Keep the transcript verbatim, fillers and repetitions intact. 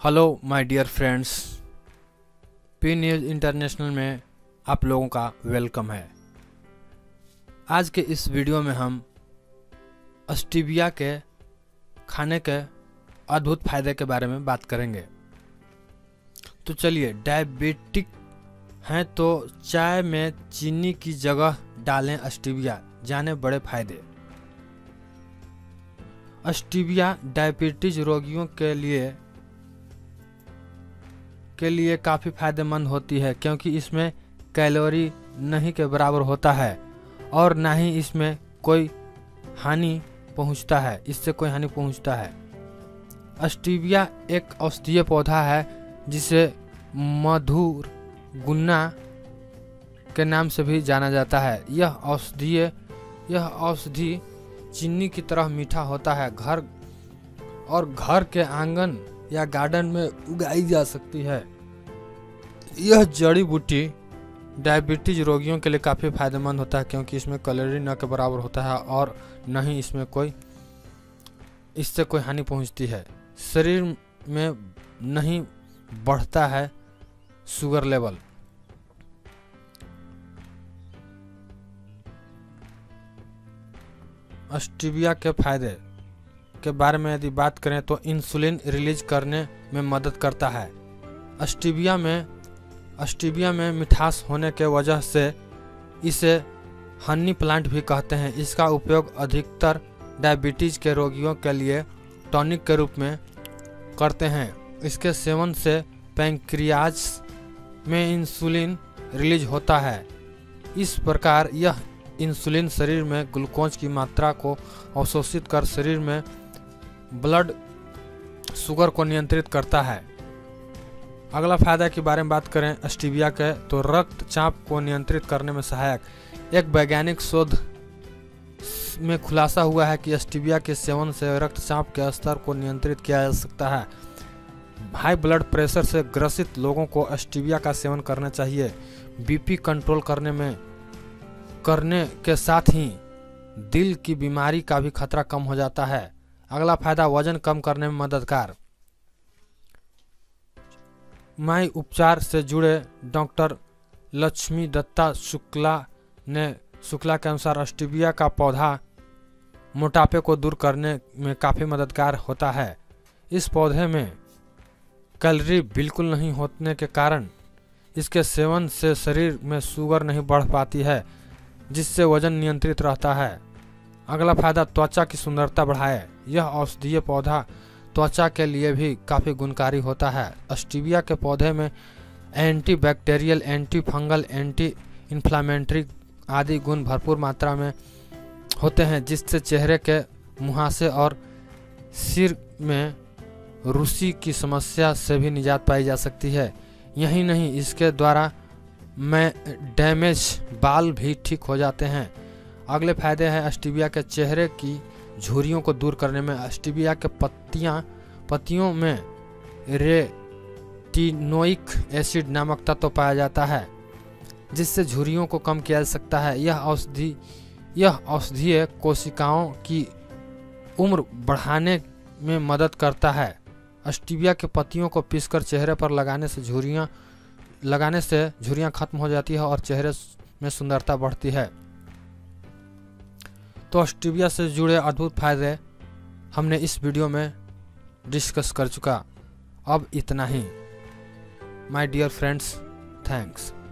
Hello my dear friends, P news international में आप लोगों का वेलकम है। आज के इस वीडियो में हम स्टीविया के खाने के अद्भुत फायदे के बारे में बात करेंगे। तो चलिए, डायबिटिक हैं तो चाय में चीनी की जगह डालें स्टीविया, जाने बड़े फायदे। स्टीविया डायबिटीज रोगियों के लिए के लिए काफ़ी फायदेमंद होती है, क्योंकि इसमें कैलोरी नहीं के बराबर होता है और ना ही इसमें कोई हानि पहुंचता है इससे कोई हानि पहुंचता है। स्टीविया एक औषधीय पौधा है जिसे मधुर गुन्ना के नाम से भी जाना जाता है। यह औषधीय यह औषधि चीनी की तरह मीठा होता है घर और घर के आंगन या गार्डन में उगाई जा सकती है। यह जड़ी बूटी डायबिटीज रोगियों के लिए काफ़ी फायदेमंद होता है, क्योंकि इसमें कैलोरी न के बराबर होता है और न ही इसमें कोई इससे कोई हानि पहुंचती है। शरीर में नहीं बढ़ता है शुगर लेवल। स्टीविया के फायदे के बारे में यदि बात करें तो इंसुलिन रिलीज करने में मदद करता है। स्टीविया में स्टीविया में मिठास होने के वजह से इसे हनी प्लांट भी कहते हैं। इसका उपयोग अधिकतर डायबिटीज के रोगियों के लिए टॉनिक के रूप में करते हैं। इसके सेवन से पैंक्रियाज में इंसुलिन रिलीज होता है। इस प्रकार यह इंसुलिन शरीर में ग्लूकोज की मात्रा को अवशोषित कर शरीर में ब्लड शुगर को नियंत्रित करता है। अगला फायदा के बारे में बात करें स्टीविया के, तो रक्तचाप को नियंत्रित करने में सहायक। एक वैज्ञानिक शोध में खुलासा हुआ है कि स्टीविया के सेवन से रक्तचाप के स्तर को नियंत्रित किया जा सकता है। हाई ब्लड प्रेशर से ग्रसित लोगों को स्टीविया का सेवन करना चाहिए। बीपी कंट्रोल करने में करने के साथ ही दिल की बीमारी का भी खतरा कम हो जाता है। अगला फायदा, वजन कम करने में मददगार। माई उपचार से जुड़े डॉक्टर लक्ष्मी दत्ता शुक्ला ने शुक्ला के अनुसार स्टीविया का पौधा मोटापे को दूर करने में काफ़ी मददगार होता है। इस पौधे में कैलोरी बिल्कुल नहीं होने के कारण इसके सेवन से शरीर में शुगर नहीं बढ़ पाती है, जिससे वजन नियंत्रित रहता है। अगला फायदा, त्वचा की सुंदरता बढ़ाए। यह औषधीय पौधा त्वचा के लिए भी काफ़ी गुणकारी होता है। स्टीविया के पौधे में anti bacterial, anti fungal, anti inflammatory आदि गुण भरपूर मात्रा में होते हैं, जिससे चेहरे के मुहासे और सिर में रुसी की समस्या से भी निजात पाई जा सकती है। यही नहीं, इसके द्वारा में डैमेज बाल भी ठीक हो जाते हैं। अगले फायदे हैं स्टीविया के चेहरे की झुर्रियों को दूर करने में। स्टीविया के पत्तियां पत्तियों में रेटिनोइक एसिड नामक तत्व पाया जाता है, जिससे झुर्रियों को कम किया जा सकता है। यह औषधि यह औषधीय कोशिकाओं की उम्र बढ़ाने में मदद करता है। स्टीविया के पत्तियों को पीसकर चेहरे पर लगाने से झुर्रियां लगाने से झुर्रियां खत्म हो जाती है और चेहरे में सुंदरता बढ़ती है। तो स्टीविया से जुड़े अद्भुत फायदे हमने इस वीडियो में डिस्कस कर चुका। अब इतना ही। My dear friends, thanks.